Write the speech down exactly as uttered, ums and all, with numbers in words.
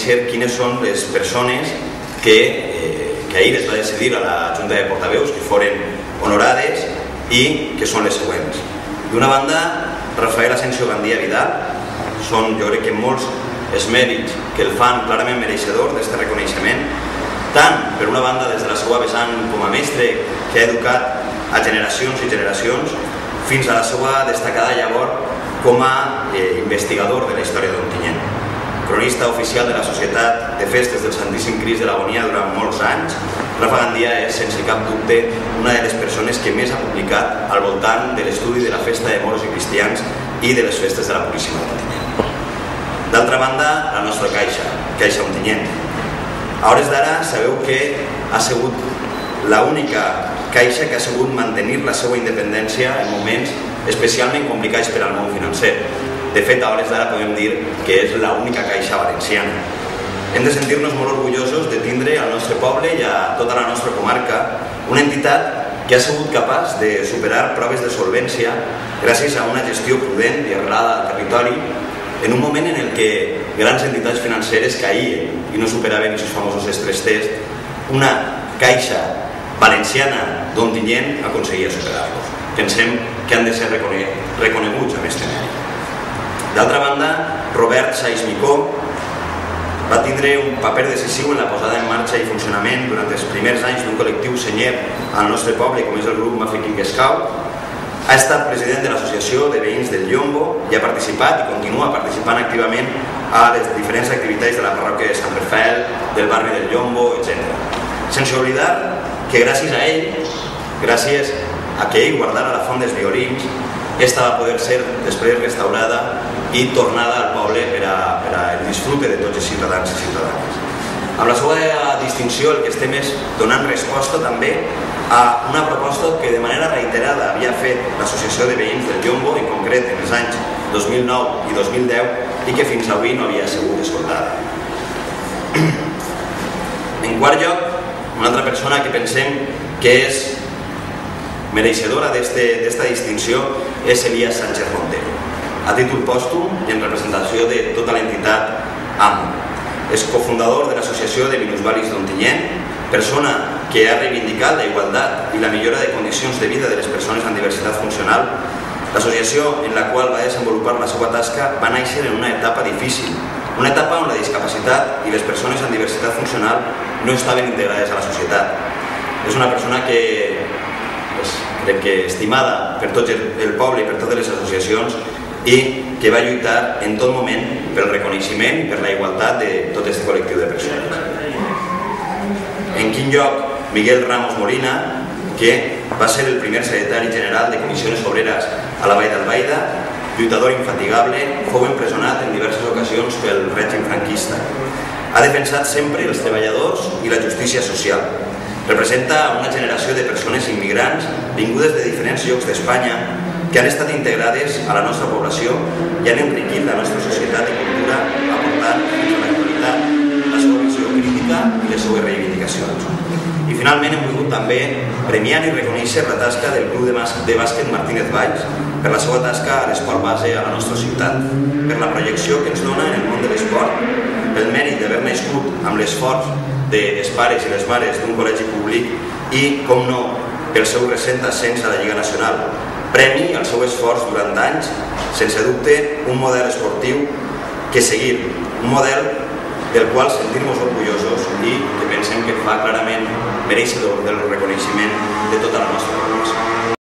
conèixer quines són les persones que, eh, que ahir es va decidir a la Junta de Portaveus que foren honorades i que són les següents. D'una banda, Rafael Asensio Gandia Vidal, són jo crec que molts els mèrits que el fan clarament mereixedor d'aquest reconeixement, tant per una banda des de la seva vessant com a mestre que ha educat a generacions i generacions, fins a la seva destacada llavor com a eh, investigador de la història d'Ontinyent. Cronista oficial de la Societat de Festes del Santíssim Crist de l'Agonia durant molts anys, Rafa Gandia és, sense cap dubte, una de les persones que més ha publicat al voltant de l'estudi de la festa de moros i cristians i de les festes de la Puríssima d'Ontinyent. D'altra banda, la nostra caixa, Caixa Ontinyent. A hores d'ara sabeu que ha sigut l'única caixa que ha sabut mantenir la seva independència en moments especialment complicats per al món financer. De fet, a hores d'ara podem dir que és l'única caixa valenciana. Hem de sentir-nos molt orgullosos de tindre al nostre poble i a tota la nostra comarca una entitat que ha sigut capaç de superar proves de solvència gràcies a una gestió prudent i arrelada al territori en un moment en el que grans entitats financeres caïen i no superaven aquests famosos stress test, una caixa valenciana d'Ontinyent aconseguia superar-los. Pensem que han de ser reconeguts amb aquest mèrit. D'altra banda, Robert Saiz Micó va tindre un paper decisiu en la posada en marxa i funcionament durant els primers anys d'un col·lectiu senyer al nostre poble, com és el grup Mafeking Scout. Ha estat president de l'Associació de Veïns del Llombo i ha participat i continua participant activament a les diferents activitats de la parròquia de Sant Rafael, del barri del Llombo, etcètera. Sense oblidar que gràcies a ell, gràcies a que ell guardara la font dels violins, esta va poder ser després restaurada i tornada al poble per al disfrute de tots els ciutadans i ciutadanes. Amb la seva distinció el que estem és donant resposta també a una proposta que de manera reiterada havia fet l'Associació de Veïns del Llombo, en concret en els anys dos mil nou i dos mil deu, i que fins avui no havia sigut escoltada. En quart lloc, una altra persona que pensem que és mereixedora d'esta distinció és Elías Sánchez Montero, a títol pòstum i en representació de tota l'entitat A M O. És cofundador de l'Associació de Minusvàlids d'Ontinyent, persona que ha reivindicat la igualtat i la millora de condicions de vida de les persones amb diversitat funcional. L'associació en la qual va desenvolupar la seva tasca va néixer en una etapa difícil, una etapa on la discapacitat i les persones amb diversitat funcional no estaven integrades a la societat. És una persona que crec que estimada per tot el poble i per totes les associacions i que va lluitar en tot moment pel reconeixement i per la igualtat de tot aquest col·lectiu de persones. En quin lloc, Miguel Ramos Molina, que va ser el primer secretari general de Comissions Obreres a la Vall d'Albaida, lluitador infatigable, fou empresonat en diverses ocasions pel règim franquista. Ha defensat sempre els treballadors i la justícia social. Representa una generació de persones immigrants vingudes de diferents llocs d'Espanya que han estat integrades a la nostra població i han enriquit la nostra societat i cultura aportant fins a l'actualitat la seva visió crítica i les seues reivindicacions. I finalment hem volgut també premiar i reconèixer la tasca del Club de Bàsquet Martínez Valls per la seva tasca a l'esport base a la nostra ciutat, per la projecció que ens dona en el món de l'esport, pel mèrit d'haver nascut amb l'esforç dels pares i les mares d'un col·legi públic i, com no, pel seu recent ascens a la Lliga Nacional. Premi al seu esforç durant anys, sense dubte, un model esportiu que seguir, un model del qual sentir-nos orgullosos i que pensem que fa clarament mereixedor del reconeixement de tota la nostra població.